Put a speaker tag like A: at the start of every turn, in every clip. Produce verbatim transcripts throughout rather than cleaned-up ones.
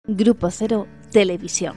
A: Grupo Cero Televisión.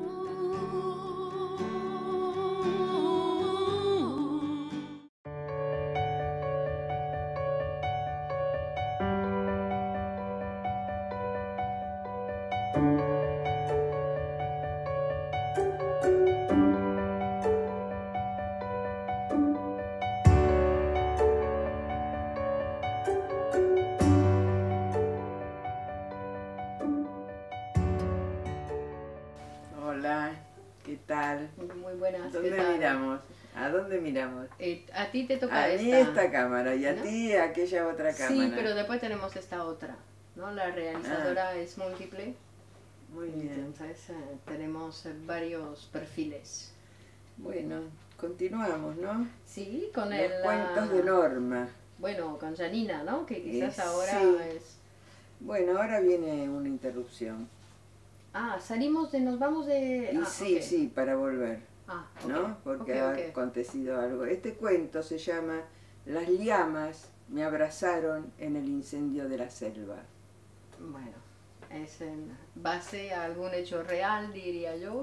B: Hola, ¿qué tal?
C: Muy buenas.
B: ¿Dónde
C: ¿qué tal?
B: miramos? ¿A dónde miramos?
C: Eh, a ti te toca
B: A
C: esta.
B: mí esta cámara y a
C: ¿no?
B: ti aquella otra cámara.
C: Sí, pero después tenemos esta otra, ¿no? La realizadora es múltiple.
B: Muy bien.
C: Entonces eh, tenemos eh, varios perfiles.
B: Bueno, continuamos, ¿no?
C: Sí, con
B: Los
C: el...
B: cuentos
C: ah,
B: de Norma.
C: Bueno, con Janina, ¿no? Que quizás
B: Eh,
C: ahora
B: sí.
C: es...
B: Bueno, ahora viene una interrupción.
C: Ah, salimos de... Nos vamos de...
B: Y
C: ah,
B: sí,
C: ok.
B: sí, para volver,
C: Ah, ok,
B: ¿no? Porque
C: ok,
B: ha
C: ok.
B: acontecido algo. Este cuento se llama Las llamas me abrazaron en el incendio de la selva.
C: Bueno, es en base a algún hecho real, diría yo.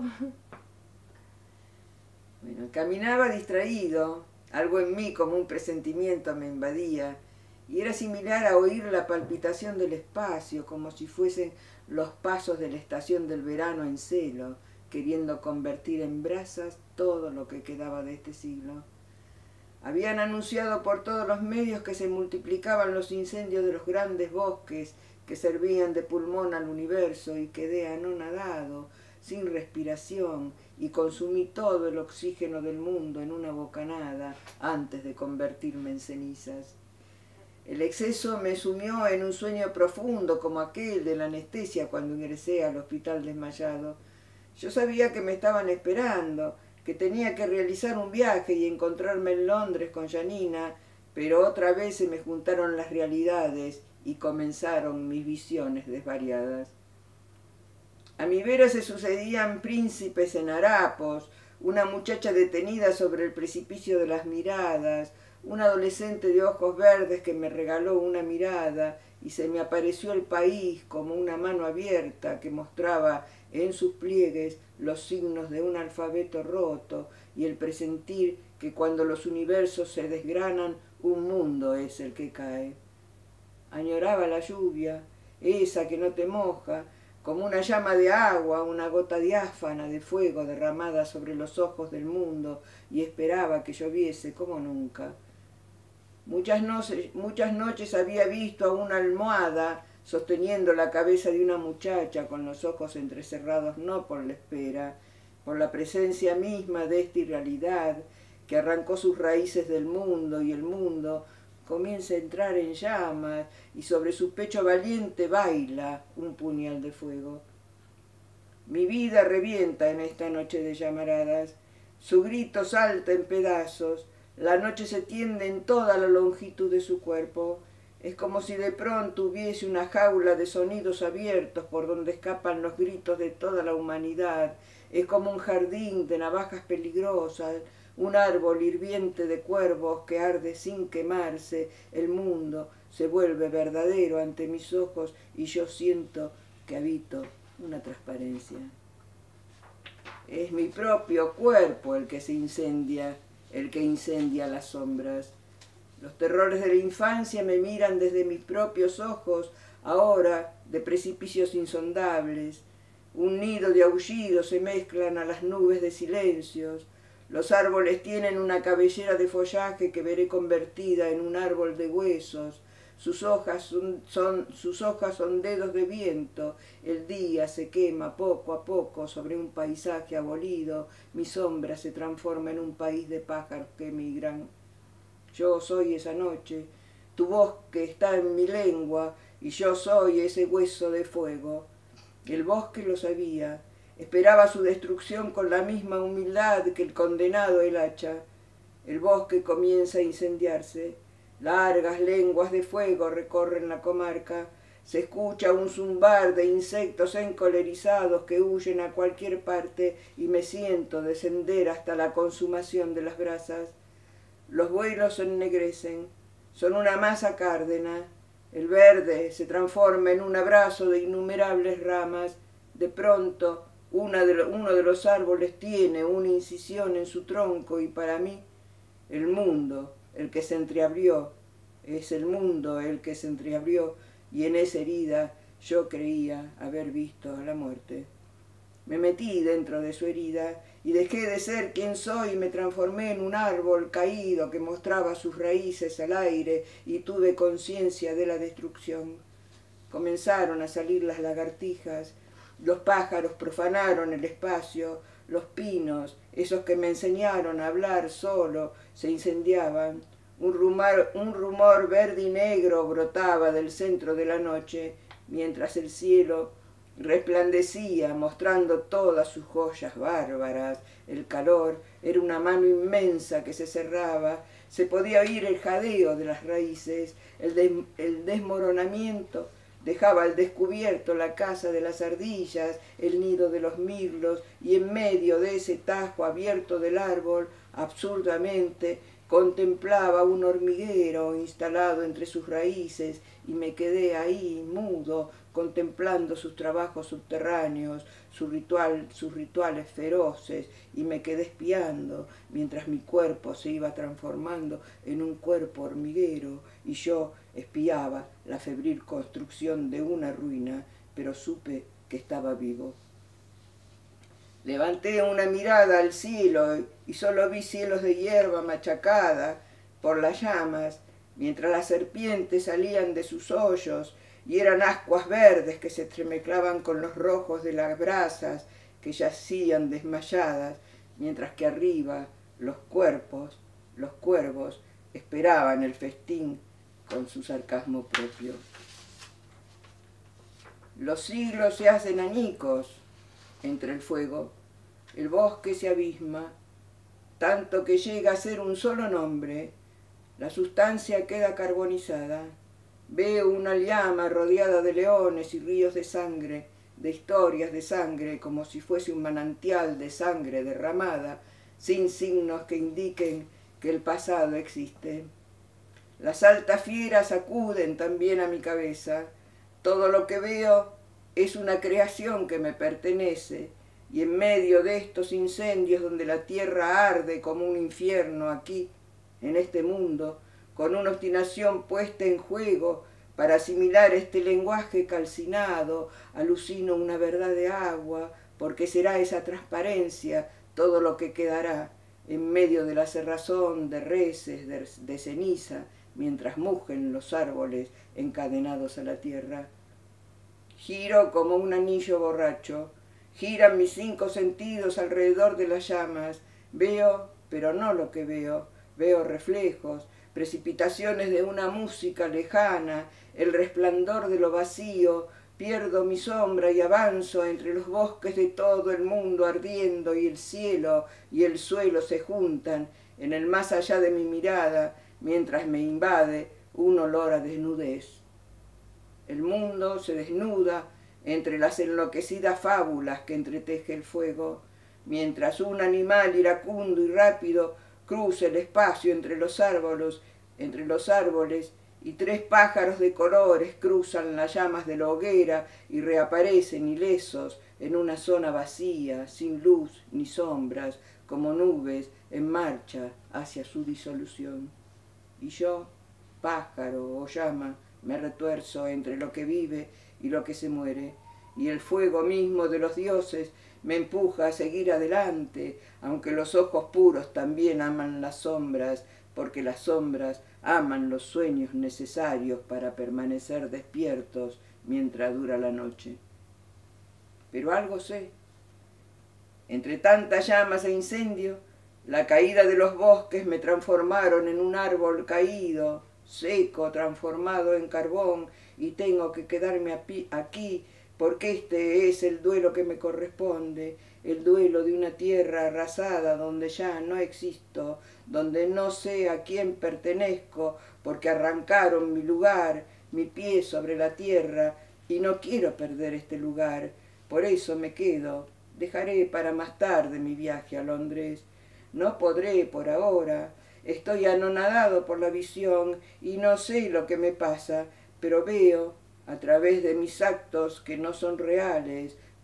B: Bueno, caminaba distraído, algo en mí como un presentimiento me invadía, y era similar a oír la palpitación del espacio, como si fuesen los pasos de la estación del verano en celo, queriendo convertir en brasas todo lo que quedaba de este siglo. Habían anunciado por todos los medios que se multiplicaban los incendios de los grandes bosques que servían de pulmón al universo, y quedé anonadado, sin respiración, y consumí todo el oxígeno del mundo en una bocanada antes de convertirme en cenizas. El exceso me sumió en un sueño profundo como aquel de la anestesia cuando ingresé al hospital desmayado. Yo sabía que me estaban esperando, que tenía que realizar un viaje y encontrarme en Londres con Janina, pero otra vez se me juntaron las realidades y comenzaron mis visiones desvariadas. A mi vera se sucedían príncipes en harapos, una muchacha detenida sobre el precipicio de las miradas, un adolescente de ojos verdes que me regaló una mirada, y se me apareció el país como una mano abierta que mostraba en sus pliegues los signos de un alfabeto roto y el presentir que cuando los universos se desgranan, un mundo es el que cae. Añoraba la lluvia, esa que no te moja, como una llama de agua, una gota diáfana de fuego derramada sobre los ojos del mundo, y esperaba que lloviese como nunca. Muchas noches, muchas noches había visto a una almohada sosteniendo la cabeza de una muchacha con los ojos entrecerrados, no por la espera, por la presencia misma de esta irrealidad que arrancó sus raíces del mundo, y el mundo comienza a entrar en llamas, y sobre su pecho valiente baila un puñal de fuego. Mi vida revienta en esta noche de llamaradas, su grito salta en pedazos, la noche se tiende en toda la longitud de su cuerpo. Es como si de pronto hubiese una jaula de sonidos abiertos por donde escapan los gritos de toda la humanidad. Es como un jardín de navajas peligrosas, un árbol hirviente de cuervos que arde sin quemarse. El mundo se vuelve verdadero ante mis ojos y yo siento que habito una transparencia. Es mi propio cuerpo el que se incendia, el que incendia las sombras. Los terrores de la infancia me miran desde mis propios ojos, ahora de precipicios insondables. Un nido de aullidos se mezclan a las nubes de silencios. Los árboles tienen una cabellera de follaje que veré convertida en un árbol de huesos. Sus hojas son, son, sus hojas son dedos de viento. El día se quema poco a poco sobre un paisaje abolido. Mi sombra se transforma en un país de pájaros que emigran. Yo soy esa noche, tu voz que está en mi lengua, y yo soy ese hueso de fuego. El bosque lo sabía, esperaba su destrucción con la misma humildad que el condenado el hacha. El bosque comienza a incendiarse. Largas lenguas de fuego recorren la comarca. Se escucha un zumbar de insectos encolerizados que huyen a cualquier parte, y me siento descender hasta la consumación de las brasas. Los vuelos se ennegrecen, son una masa cárdena. El verde se transforma en un abrazo de innumerables ramas. De pronto, una de lo, uno de los árboles tiene una incisión en su tronco y para mí, el mundo, el que se entreabrió, es el mundo el que se entreabrió y en esa herida yo creía haber visto a la muerte. Me metí dentro de su herida y dejé de ser quien soy y me transformé en un árbol caído que mostraba sus raíces al aire y tuve conciencia de la destrucción. Comenzaron a salir las lagartijas, los pájaros profanaron el espacio, los pinos, esos que me enseñaron a hablar solo, se incendiaban. Un rumor, un rumor verde y negro brotaba del centro de la noche, mientras el cielo resplandecía, mostrando todas sus joyas bárbaras. El calor era una mano inmensa que se cerraba, se podía oír el jadeo de las raíces, el, des, el desmoronamiento dejaba al descubierto la casa de las ardillas, el nido de los mirlos, y en medio de ese tajo abierto del árbol, absurdamente, contemplaba un hormiguero instalado entre sus raíces y me quedé ahí, mudo, contemplando sus trabajos subterráneos, su ritual, sus rituales feroces, y me quedé espiando mientras mi cuerpo se iba transformando en un cuerpo hormiguero y yo espiaba la febril construcción de una ruina, pero supe que estaba vivo. Levanté una mirada al cielo y solo vi cielos de hierba machacada por las llamas, mientras las serpientes salían de sus hoyos y eran ascuas verdes que se entremezclaban con los rojos de las brasas que yacían desmayadas, mientras que arriba los cuerpos, los cuervos, esperaban el festín con su sarcasmo propio. Los siglos se hacen añicos entre el fuego, el bosque se abisma, tanto que llega a ser un solo nombre, la sustancia queda carbonizada. Veo una llama rodeada de leones y ríos de sangre, de historias de sangre, como si fuese un manantial de sangre derramada, sin signos que indiquen que el pasado existe. Las altas fieras acuden también a mi cabeza. Todo lo que veo es una creación que me pertenece, y en medio de estos incendios donde la tierra arde como un infierno aquí, en este mundo, con una obstinación puesta en juego para asimilar este lenguaje calcinado, alucino una verdad de agua, porque será esa transparencia todo lo que quedará en medio de la cerrazón de reses, de, de ceniza, mientras mugen los árboles encadenados a la tierra. Giro como un anillo borracho, giran mis cinco sentidos alrededor de las llamas, veo, pero no lo que veo, veo reflejos, precipitaciones de una música lejana, el resplandor de lo vacío, pierdo mi sombra y avanzo entre los bosques de todo el mundo ardiendo y el cielo y el suelo se juntan en el más allá de mi mirada, mientras me invade un olor a desnudez. El mundo se desnuda entre las enloquecidas fábulas que entreteje el fuego, mientras un animal iracundo y rápido cruza el espacio entre los árboles, entre los árboles, y tres pájaros de colores cruzan las llamas de la hoguera y reaparecen ilesos en una zona vacía, sin luz ni sombras, como nubes en marcha hacia su disolución. Y yo, pájaro o llama, me retuerzo entre lo que vive y lo que se muere, y el fuego mismo de los dioses me empuja a seguir adelante, aunque los ojos puros también aman las sombras, porque las sombras aman los sueños necesarios para permanecer despiertos mientras dura la noche. Pero algo sé. Entre tantas llamas e incendio, la caída de los bosques me transformaron en un árbol caído, seco, transformado en carbón, y tengo que quedarme aquí porque este es el duelo que me corresponde, el duelo de una tierra arrasada donde ya no existo, donde no sé a quién pertenezco, porque arrancaron mi lugar, mi pie sobre la tierra, y no quiero perder este lugar. Por eso me quedo, dejaré para más tarde mi viaje a Londres. No podré por ahora, estoy anonadado por la visión y no sé lo que me pasa, pero veo, a través de mis actos que no son reales,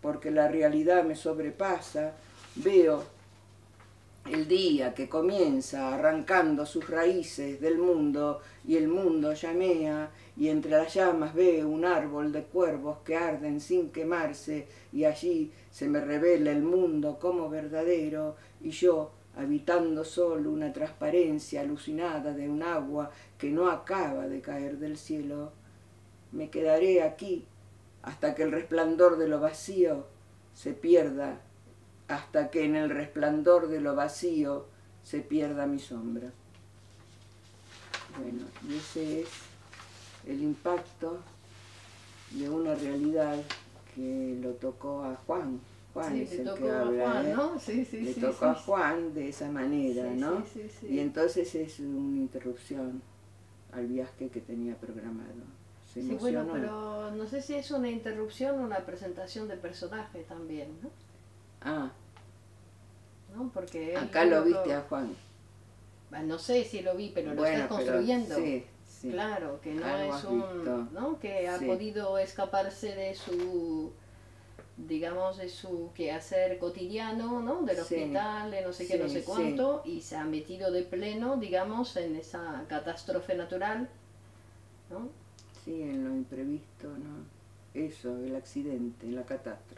B: porque la realidad me sobrepasa, veo el día que comienza arrancando sus raíces del mundo y el mundo llamea y entre las llamas veo un árbol de cuervos que arden sin quemarse y allí se me revela el mundo como verdadero y yo, habitando solo una transparencia alucinada de un agua que no acaba de caer del cielo, me quedaré aquí hasta que el resplandor de lo vacío se pierda, hasta que en el resplandor de lo vacío se pierda mi sombra. Bueno, y ese es el impacto de una realidad que lo tocó a Juan. Juan
C: sí,
B: es
C: le
B: el
C: tocó
B: que
C: a
B: habla,
C: Juan,
B: ¿eh?
C: ¿no? Sí, sí,
B: le
C: sí,
B: tocó
C: sí,
B: a Juan de esa manera,
C: sí,
B: ¿no?
C: sí, sí, sí.
B: Y entonces es una interrupción al viaje que tenía programado. Se
C: Sí,
B: emocionó.
C: bueno, pero no sé si es una interrupción o una presentación de personaje también, ¿no?
B: Ah,
C: ¿No? Porque él,
B: acá
C: yo
B: lo
C: creo
B: viste
C: que-
B: a Juan.
C: bah, no sé si lo vi, pero lo
B: Bueno,
C: estás
B: pero
C: construyendo.
B: sí, sí.
C: Claro, que no
B: Algo
C: es
B: has
C: un,
B: visto.
C: ¿no? Que ha
B: Sí.
C: podido escaparse de su, digamos, de su quehacer cotidiano, ¿no? Del
B: Sí,
C: hospital, de no sé qué, no
B: sí,
C: sé
B: sí.
C: cuánto, y se ha metido de pleno, digamos, en esa catástrofe natural, ¿no?
B: Sí, en lo imprevisto, ¿no? Eso, el accidente, la catástrofe.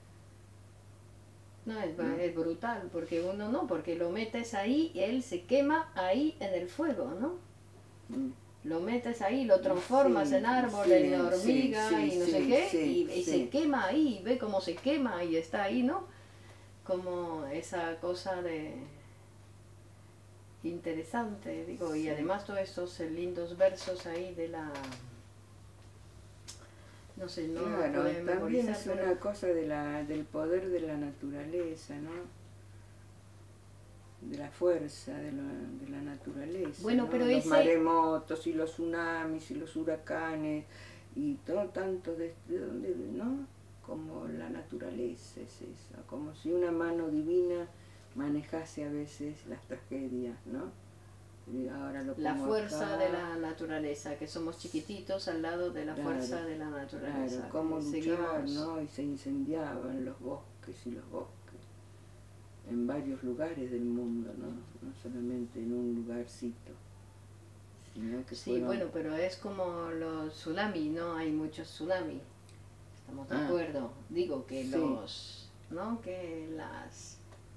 C: No, es,
B: ¿No?
C: es brutal, porque uno no, porque lo metes ahí y él se quema ahí en el fuego, ¿no?
B: Mm.
C: Lo metes ahí, lo transformas
B: Sí,
C: en árbol,
B: sí,
C: en hormiga
B: sí, sí,
C: y no sé
B: sí,
C: qué,
B: sí,
C: y, y
B: sí.
C: se quema ahí, y ve cómo se quema y está ahí, ¿no? Como esa cosa de interesante, digo, y
B: Sí.
C: además todos estos eh, lindos versos ahí de la... No sé, no lo
B: Claro,
C: puedo
B: también
C: memorizar,
B: es
C: pero...
B: una cosa de la, del poder de la naturaleza, ¿no? De la fuerza de la, de la naturaleza,
C: Bueno,
B: ¿no?
C: pero
B: Los
C: ese-
B: maremotos y los tsunamis y los huracanes y todo tanto de, de dónde, ¿no? Como la naturaleza es esa, como si una mano divina manejase a veces las tragedias, ¿no? Y ahora lo
C: La
B: pongo
C: fuerza
B: acá.
C: de la naturaleza, que somos chiquititos al lado de la
B: Claro,
C: fuerza de la naturaleza.
B: Claro, cómo
C: que
B: luchar,
C: seguimos-
B: ¿no? Y se incendiaban los bosques y los bosques en varios lugares del mundo, ¿no? No solamente en un lugarcito, sino que
C: Sí,
B: fueron...
C: bueno, pero es como los tsunamis, ¿no? Hay muchos tsunamis. Estamos de
B: Ah,
C: acuerdo. Digo que
B: sí.
C: los, ¿no? Que las,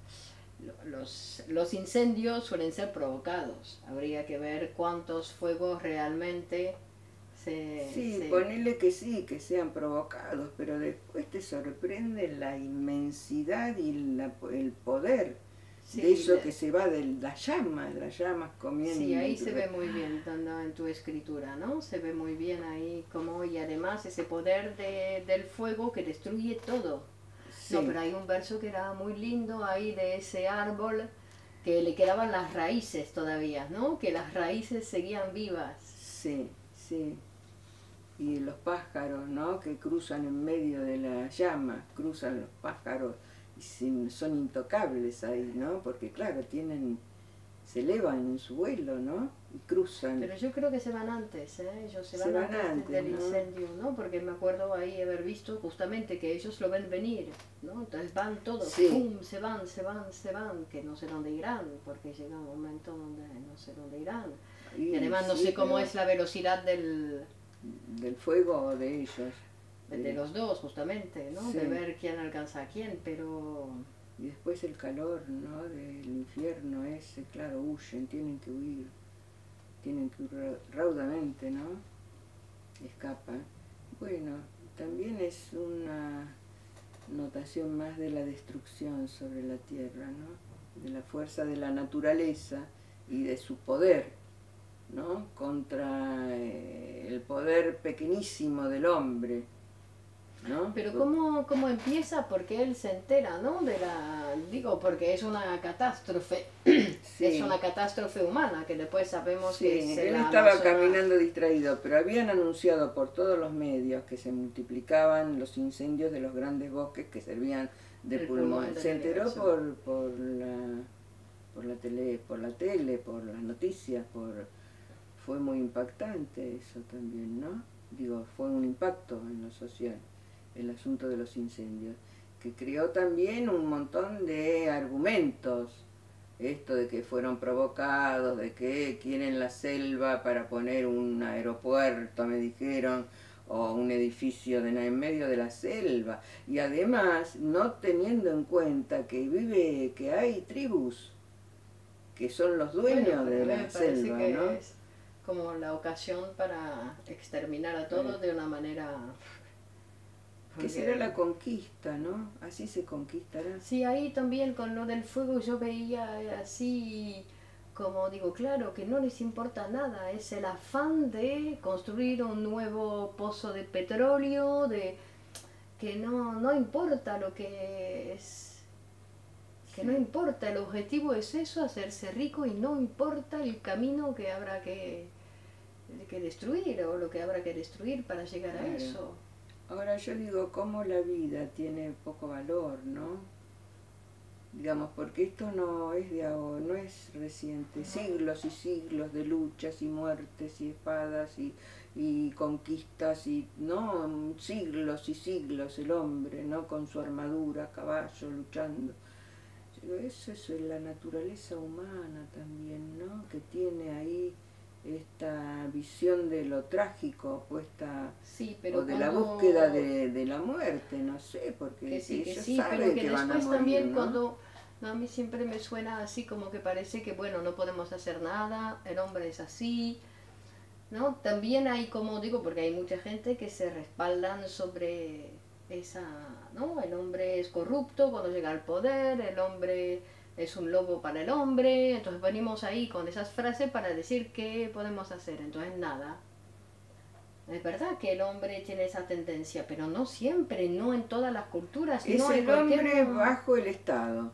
C: lo- los, los incendios suelen ser provocados. Habría que ver cuántos fuegos realmente se...
B: Sí,
C: se-
B: ponele que sí, que sean provocados, pero después te sorprende la inmensidad y la- el poder
C: sí,
B: de eso
C: de-
B: que se va de las llamas, las llamas comiendo.
C: Sí, ahí se ve muy bien dando en tu escritura, ¿no? Se ve muy bien ahí como, y además ese poder de, del fuego que destruye todo.
B: Sí,
C: No, pero hay un verso que era muy lindo ahí de ese árbol que le quedaban las raíces todavía, ¿no? Que las raíces seguían vivas.
B: sí, sí. Y los pájaros, ¿no? Que cruzan en medio de las llamas, cruzan los pájaros y sin- son intocables ahí, ¿no? Porque claro, tienen, se elevan en su vuelo, ¿no? Y cruzan.
C: Pero yo creo que se van antes, ¿eh? Ellos se van,
B: Se van
C: antes, de-
B: antes,
C: del
B: ¿no?
C: incendio, ¿no? Porque me acuerdo ahí haber visto justamente que ellos lo ven venir, ¿no? Entonces van todos,
B: Sí.
C: ¡pum! Se van, se van, se van, que no sé dónde irán, porque llega un momento donde no sé dónde irán. Y además no
B: sí,
C: sé cómo
B: pero
C: es la velocidad del,
B: del fuego o de ellos.
C: de los dos, justamente, ¿no?
B: Sí.
C: De ver quién alcanza a quién, pero...
B: Y después el calor, ¿no? Del infierno ese, claro, huyen, tienen que huir, tienen que huir ra- raudamente, ¿no? Escapan. Bueno, también es una notación más de la destrucción sobre la tierra, ¿no? De la fuerza de la naturaleza y de su poder, ¿no? Contra eh, el poder pequeñísimo del hombre, ¿no?
C: Pero
B: Por-
C: ¿cómo, cómo empieza? Porque él se entera, ¿no? De la... Digo, porque es una catástrofe.
B: Sí.
C: Es una catástrofe humana, que después sabemos
B: Sí,
C: que es
B: él
C: la
B: estaba
C: Amazona-
B: caminando distraído, pero habían anunciado por todos los medios que se multiplicaban los incendios de los grandes bosques que servían de
C: El
B: pulmón.
C: pulmón del
B: Se enteró
C: universo.
B: por, por la por la tele, por la tele, por las noticias, por fue muy impactante eso también, ¿no? Digo, fue un impacto en lo social, el asunto de los incendios. que creó también un montón de argumentos. Esto de que fueron provocados, de que quieren la selva para poner un aeropuerto, me dijeron, o un edificio de, en medio de la selva. Y además, no teniendo en cuenta que vive, que hay tribus que son los dueños
C: bueno,
B: de la
C: me parece
B: selva,
C: que
B: ¿no?
C: es como la ocasión para exterminar a todos
B: Sí.
C: de una manera...
B: Que será la conquista, ¿no? Así se conquistará.
C: Sí, ahí también con lo del fuego yo veía así, como digo, claro, que no les importa nada, es el afán de construir un nuevo pozo de petróleo, de que no, no importa lo que es, que
B: Sí.
C: no importa, el objetivo es eso, hacerse rico y no importa el camino que habrá que, que destruir o lo que habrá que destruir para llegar
B: Claro.
C: a eso.
B: Ahora yo digo, cómo la vida tiene poco valor, ¿no? Digamos, porque esto no es de ahora, no es reciente, siglos y siglos de luchas y muertes y espadas y, y conquistas y, no, siglos y siglos el hombre, ¿no? Con su armadura, a caballo, luchando. Digo, eso es la naturaleza humana también, ¿no? Que tiene ahí esta visión de lo trágico puesta,
C: Sí, pero
B: o de la
C: cuando-
B: búsqueda de, de la muerte, no sé, porque
C: que sí, que
B: ellos
C: sí,
B: saben
C: pero que,
B: que van a
C: después
B: morir,
C: también
B: ¿no?
C: cuando no, a mí siempre me suena así como que parece que bueno, no podemos hacer nada, el hombre es así, ¿no? También hay, como digo, porque hay mucha gente que se respaldan sobre esa, ¿no? El hombre es corrupto cuando llega al poder, el hombre es un lobo para el hombre, entonces venimos ahí con esas frases para decir qué podemos hacer, entonces nada. Es verdad que el hombre tiene esa tendencia, pero no siempre, no en todas las culturas,
B: Es
C: no en
B: el
C: cualquier
B: hombre
C: mo-
B: bajo el Estado.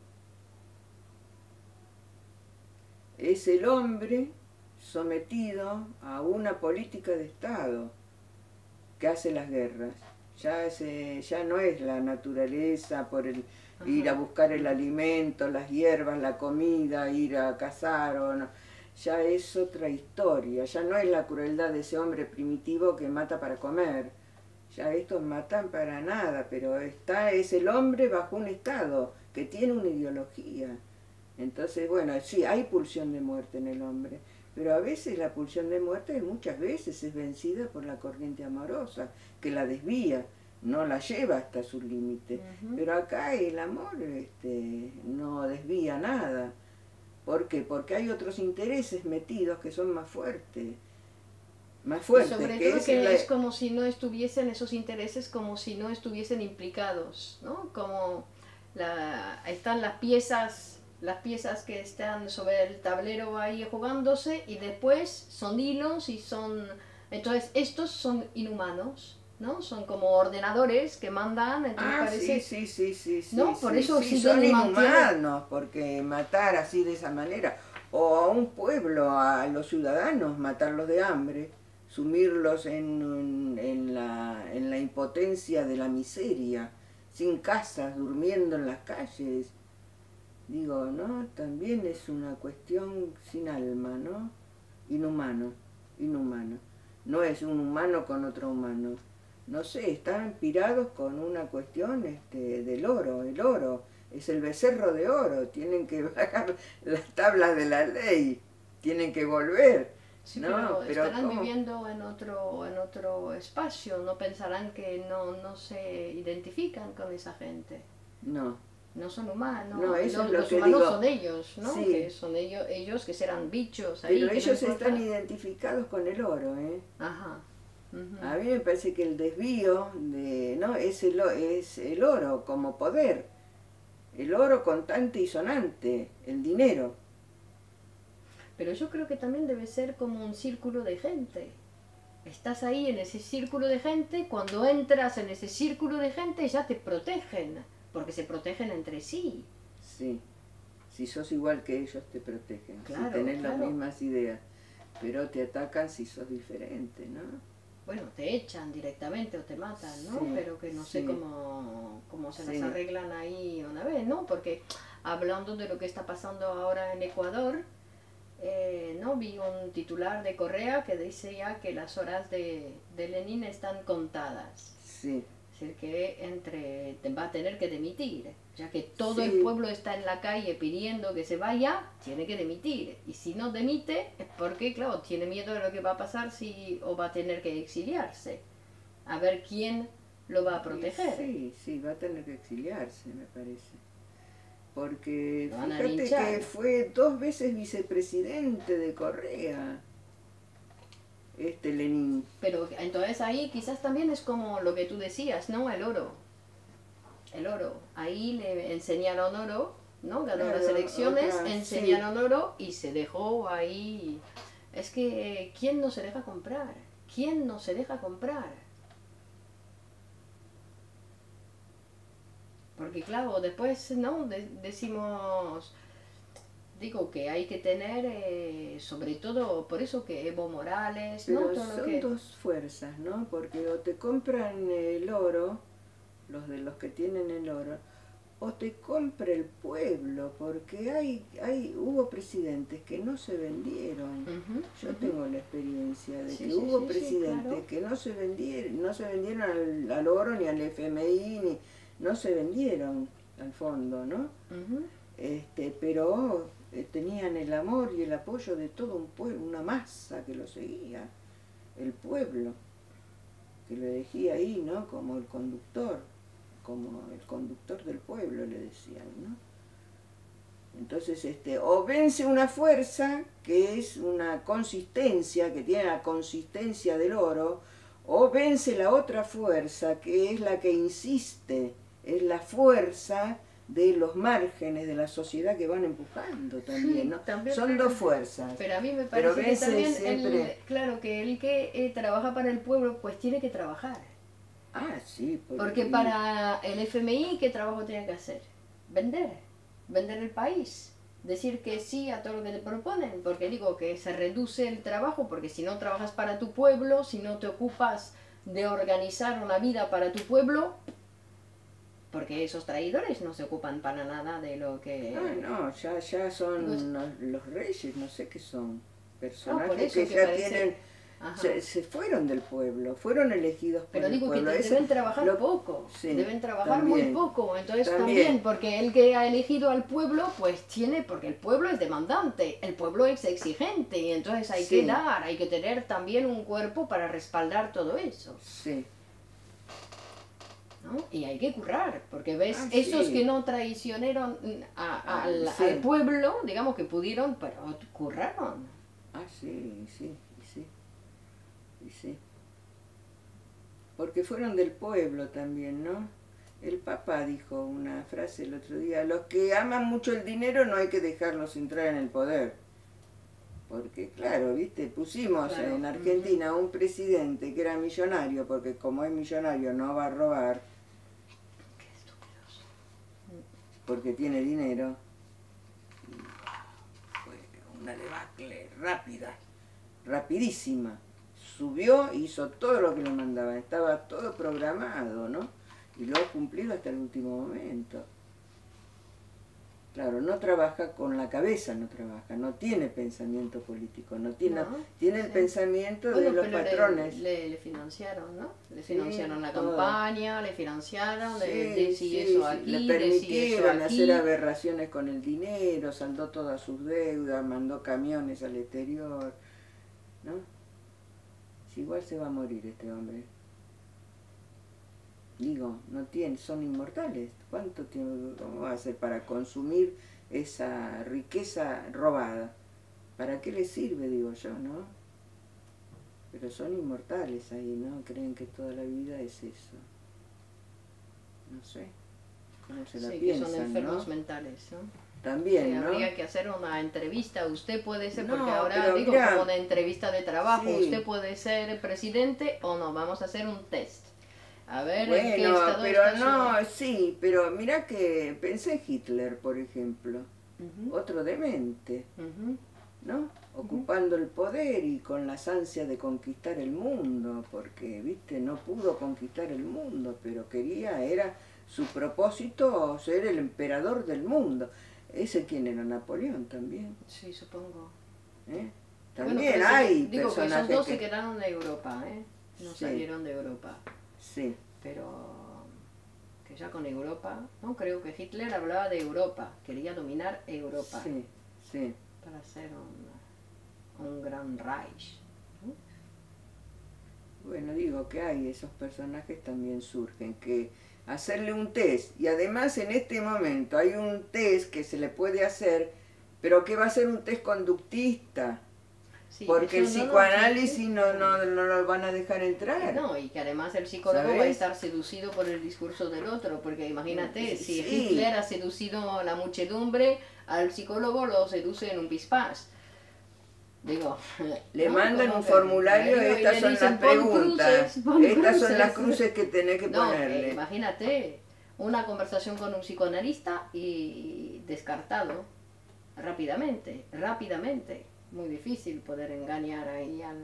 B: Es el hombre sometido a una política de Estado que hace las guerras. Ya, se, ya no es la naturaleza por el
C: Ajá.
B: ir a buscar el alimento, las hierbas, la comida, ir a cazar o no. Ya es otra historia, ya no es la crueldad de ese hombre primitivo que mata para comer. Ya estos matan para nada, pero está, es el hombre bajo un Estado que tiene una ideología. Entonces, bueno, sí, hay pulsión de muerte en el hombre, pero a veces la pulsión de muerte muchas veces es vencida por la corriente amorosa, que la desvía, no la lleva hasta su límite.
C: Ujú.
B: Pero acá el amor este, no desvía nada. ¿Por qué? Porque hay otros intereses metidos que son más fuertes. Más
C: Y
B: fuertes.
C: sobre
B: que
C: todo
B: es
C: que
B: la-
C: es como si no estuviesen esos intereses, como si no estuviesen implicados, ¿no? Como la, están las piezas, las piezas que están sobre el tablero ahí jugándose y después son hilos y son... Entonces estos son inhumanos, ¿no? Son como ordenadores que mandan, entonces
B: Ah,
C: parece...
B: sí, sí, sí, sí, sí.
C: No, por
B: sí,
C: eso
B: sí,
C: si
B: son
C: Johnny mantiene-
B: inhumanos, porque matar así de esa manera, o a un pueblo, a los ciudadanos, matarlos de hambre, sumirlos en, en, la, en la impotencia de la miseria, sin casas, durmiendo en las calles. Digo, ¿no? También es una cuestión sin alma, ¿no? Inhumano, inhumano. No es un humano con otro humano. No sé, están pirados con una cuestión este, del oro, el oro. Es el becerro de oro, tienen que bajar las tablas de la ley, tienen que volver.
C: Sí,
B: No,
C: pero,
B: pero
C: estarán
B: ¿cómo?
C: viviendo en otro, en otro espacio, no pensarán que no, no se identifican con esa gente.
B: No,
C: No son humanos,
B: No, eso
C: los,
B: es lo
C: los
B: que
C: humanos
B: digo.
C: son ellos, ¿no?
B: Sí.
C: Que son ellos, ellos que serán bichos ahí.
B: pero
C: que no
B: ellos
C: importa.
B: están identificados con el oro, ¿eh?
C: Ajá. Ujú.
B: A mí me parece que el desvío de, ¿no? es, el, o- es el oro como poder, el oro contante y sonante, el dinero.
C: Pero yo creo que también debe ser como un círculo de gente. Estás ahí en ese círculo de gente, cuando entras en ese círculo de gente ya te protegen, porque se protegen entre sí.
B: Sí, si sos igual que ellos te protegen,
C: Claro,
B: si tenés las
C: claro.
B: mismas ideas, pero te atacan si sos diferente, ¿no?
C: Bueno, te echan directamente o te matan, ¿no?
B: Sí,
C: Pero que no sé
B: sí.
C: cómo, cómo se
B: Sí.
C: las arreglan ahí una vez, ¿no? Porque hablando de lo que está pasando ahora en Ecuador, eh, ¿no? Vi un titular de Correa que decía que las horas de, de Lenin están contadas.
B: Sí,
C: Es decir, que entre, te va a tener que dimitir, ya que todo
B: Sí.
C: el pueblo está en la calle pidiendo que se vaya, tiene que dimitir. Y si no dimite, es porque, claro, tiene miedo de lo que va a pasar si o va a tener que exiliarse. A ver quién lo va a proteger.
B: Sí, sí, va a tener que exiliarse, me parece. Porque
C: Lo van a
B: fíjate
C: linchar.
B: que fue dos veces vicepresidente de Correa, este Lenin.
C: Pero entonces ahí quizás también es como lo que tú decías, ¿no? El oro. El oro. Ahí le enseñaron oro, ¿no? Ganó
B: Claro,
C: las elecciones,
B: otra,
C: enseñaron oro y se dejó ahí. Es que, ¿quién no se deja comprar? ¿Quién no se deja comprar? Porque claro, después, ¿no? De- decimos... Digo que hay que tener, eh, sobre todo, por eso que Evo Morales, ¿no?
B: Pero
C: Todo lo
B: son
C: que...
B: dos fuerzas, ¿no? Porque o te compran el oro, los de los que tienen el oro, o te compra el pueblo, porque hay, hay, hubo presidentes que no se vendieron.
C: Ujú,
B: Yo
C: ujú.
B: tengo la experiencia de
C: Sí,
B: que
C: sí,
B: hubo
C: sí, sí,
B: presidentes
C: claro.
B: que no se vendieron, no se vendieron al, al oro ni al F M I, ni, no se vendieron al fondo, ¿no?
C: Ujú.
B: Este, pero eh, tenían el amor y el apoyo de todo un pueblo, una masa que lo seguía, el pueblo, que lo elegía ahí, ¿no? Como el conductor, como el conductor del pueblo, le decían, ¿no? Entonces, este, o vence una fuerza que es una consistencia, que tiene la consistencia del oro, o vence la otra fuerza, que es la que insiste, es la fuerza de los márgenes de la sociedad que van empujando también,
C: Sí,
B: ¿no?
C: también,
B: Son
C: pero-
B: dos fuerzas.
C: Pero a mí me
B: Pero
C: parece que
B: vence
C: también,
B: siempre-
C: el, claro, que el que eh, trabaja para el pueblo, pues tiene que trabajar.
B: Ah, sí.
C: Porque para el F M I, ¿qué trabajo tiene que hacer? Vender, vender el país. Decir que sí a todo lo que te proponen, porque digo que se reduce el trabajo, porque si no trabajas para tu pueblo, si no te ocupas de organizar una vida para tu pueblo, porque esos traidores no se ocupan para nada de lo que...
B: Ah, no, ya, ya son
C: Pues-
B: los, los reyes, no sé qué son.
C: Ah,
B: Personajes
C: por eso
B: que,
C: que
B: ya
C: parece-
B: tienen...
C: Ajá.
B: Se, se fueron del pueblo, fueron elegidos por
C: Pero
B: el
C: digo que
B: pueblo.
C: te-
B: Eso-
C: deben trabajar
B: lo-
C: poco,
B: sí,
C: deben trabajar
B: también.
C: muy poco, entonces también.
B: También.
C: porque el que ha elegido al pueblo, pues tiene, porque el pueblo es demandante, el pueblo es exigente, y entonces hay
B: Sí.
C: que dar, hay que tener también un cuerpo para respaldar todo eso,
B: Sí,
C: ¿no? Y hay que currar, porque ves,
B: Ah,
C: esos
B: sí.
C: que no traicionaron a-
B: Ah,
C: al,
B: sí.
C: al pueblo, digamos que pudieron, pero curraron.
B: ah, sí, sí, y sí, y sí. Porque fueron del pueblo también, ¿no? El Papa dijo una frase el otro día: los que aman mucho el dinero no hay que dejarlos entrar en el poder. Porque, claro, viste, pusimos
C: Claro.
B: en Argentina un presidente que era millonario, porque como es millonario no va a robar,
C: Qué estúpidos.
B: porque tiene dinero. Y fue una debacle rápida, rapidísima. Subió, hizo todo lo que le mandaban, estaba todo programado, ¿no? Y lo ha cumplido hasta el último momento. Claro, no trabaja con la cabeza, no trabaja, no tiene pensamiento político, no tiene,
C: No,
B: tiene el
C: sí.
B: pensamiento
C: Bueno,
B: de los
C: pero le-
B: patrones.
C: Le, le financiaron, ¿no? Le
B: Sí,
C: financiaron la
B: todo.
C: campaña, le financiaron, le
B: Sí,
C: decí
B: sí,
C: eso
B: sí,
C: aquí,
B: le
C: decí eso
B: permitieron
C: aquí.
B: hacer aberraciones con el dinero, saldó todas sus deudas, mandó camiones al exterior, ¿no? Si igual se va a morir este hombre. Digo, no tiene, son inmortales. ¿Cuánto tiempo cómo va a hacer para consumir esa riqueza robada? ¿Para qué les sirve, digo yo, no? Pero son inmortales ahí, ¿no? Creen que toda la vida es eso. No sé. ¿Cómo se la
C: Sí, que
B: piensan,
C: son enfermos
B: no?
C: mentales, ¿no?
B: También,
C: Sí,
B: ¿no?
C: habría que hacer una entrevista. Usted puede ser,
B: No,
C: porque ahora
B: pero
C: digo
B: mira,
C: como una entrevista de trabajo,
B: sí.
C: usted puede ser presidente o no. Vamos a hacer un test. A ver en qué
B: Bueno,
C: estado
B: pero
C: está
B: no,
C: su...
B: sí, pero mira que pensé en Hitler, por ejemplo.
C: Ujú,
B: Otro demente,
C: ujú.
B: ¿no? Ocupando el poder y con las ansias de conquistar el mundo, porque, viste, no pudo conquistar el mundo, pero quería, era su propósito ser el emperador del mundo. Ese quien era Napoleón también,
C: Sí, supongo.
B: ¿eh?
C: Bueno,
B: También
C: pero sí,
B: hay
C: digo que esos
B: personajes
C: dos
B: que...
C: se quedaron de Europa, ¿eh? No
B: Sí.
C: salieron de Europa.
B: Sí,
C: Pero que ya con Europa, ¿no? Creo que Hitler hablaba de Europa, quería dominar Europa.
B: Sí, sí.
C: Para hacer un, un gran Reich. ¿No?
B: Bueno, digo que hay esos personajes también surgen, que hacerle un test, y además en este momento hay un test que se le puede hacer, pero que va a ser un test conductista, sí, porque el psicoanálisis no, no, no, no lo van a dejar entrar.
C: No, y que además el psicólogo ¿sabes? Va a estar seducido por el discurso del otro, porque imagínate, sí, si sí. Hitler ha seducido a la muchedumbre, al psicólogo lo seduce en un pispás. Digo,
B: le
C: ¿no?
B: mandan un formulario, y estas y son dicen, las preguntas, cruces, estas cruces. Son las cruces que tenés que no, ponerle.
C: Eh, imagínate, una conversación con un psicoanalista y descartado, rápidamente, rápidamente. Muy difícil poder engañar ahí al...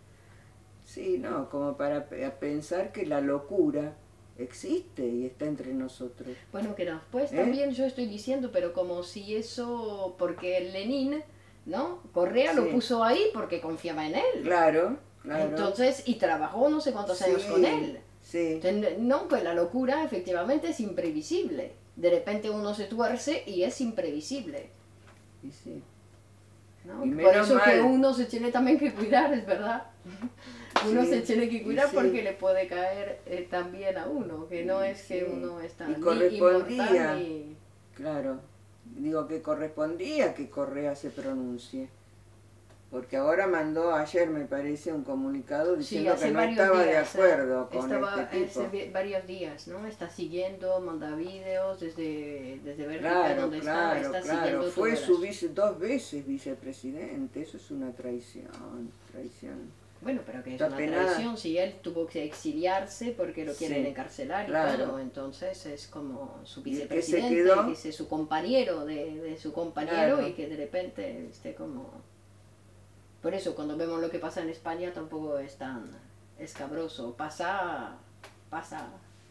B: Sí, no, como para pensar que la locura existe y está entre nosotros.
C: Bueno, que después ¿Eh? También yo estoy diciendo, pero como si eso, porque Lenin... ¿no? Correa sí. Lo puso ahí porque confiaba en él.
B: Claro, claro.
C: Entonces, y trabajó no sé cuántos
B: sí,
C: años con él.
B: Sí.
C: Entonces, no, pues la locura efectivamente es imprevisible. De repente uno se tuerce y es imprevisible.
B: Y sí.
C: ¿No? Y por eso mal. Que uno se tiene también que cuidar, es verdad. Uno sí, se tiene que cuidar sí. Porque le puede caer eh, también a uno, que no es que sí. Uno está
B: y correspondía, ni... Claro. Digo que correspondía que Correa se pronuncie, porque ahora mandó ayer, me parece, un comunicado diciendo sí, que no estaba días, de acuerdo con
C: estaba,
B: este tipo.
C: Hace varios días, ¿no? Está siguiendo, manda vídeos desde, desde Bélgica,
B: claro,
C: donde
B: claro,
C: está, está
B: claro.
C: siguiendo
B: Fue su
C: las...
B: vice, dos veces vicepresidente, eso es una traición, traición.
C: Bueno, pero que es una traición, si él tuvo que exiliarse porque lo quieren sí, encarcelar y claro. Todo, entonces es como su vicepresidente, que, quedó... que es su compañero de, de su compañero claro. Y que de repente esté como... Por eso cuando vemos lo que pasa en España tampoco es tan escabroso, pasa, pasa,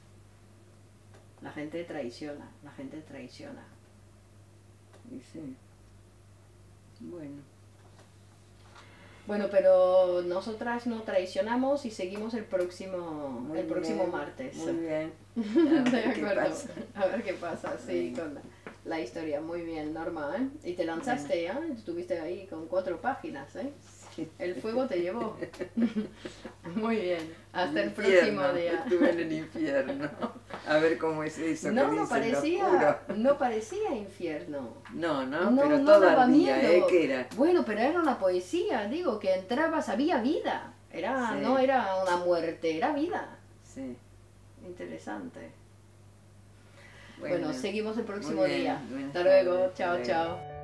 C: la gente traiciona, la gente traiciona.
B: Y sí, bueno.
C: Bueno, pero nosotras no traicionamos y seguimos el próximo muy el bien, próximo martes.
B: Muy bien.
C: De acuerdo. A ver qué pasa, sí, con la, la historia. Muy bien, Norma, ¿eh? Y te lanzaste, ¿eh? Estuviste ahí con cuatro páginas, ¿eh? Sí. El fuego te llevó. Muy bien. Hasta el, el próximo día.
B: Estuve en el infierno. A ver cómo es eso.
C: No,
B: que
C: no parecía, no parecía infierno.
B: No, no, no pero no todo daba el día, miedo. ¿Eh? ¿Qué era?
C: Bueno, pero era una poesía, digo, que entrabas, había vida. Era, sí. No era una muerte, era vida.
B: Sí.
C: Interesante. Bueno, bueno seguimos el próximo
B: bien,
C: día. Hasta
B: tardes,
C: luego, chao,
B: luego.
C: Chao.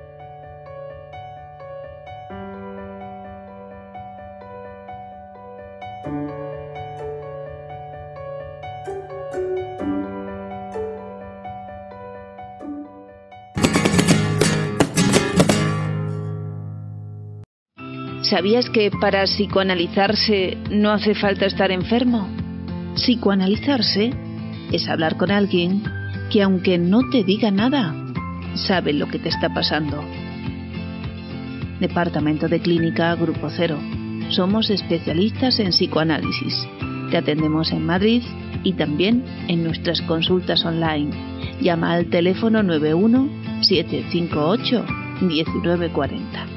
A: ¿Sabías que para psicoanalizarse no hace falta estar enfermo? Psicoanalizarse es hablar con alguien que, aunque no te diga nada, sabe lo que te está pasando. Departamento de Clínica Grupo Cero. Somos especialistas en psicoanálisis. Te atendemos en Madrid y también en nuestras consultas online. Llama al teléfono nueve uno siete cinco ocho uno nueve cuatro cero.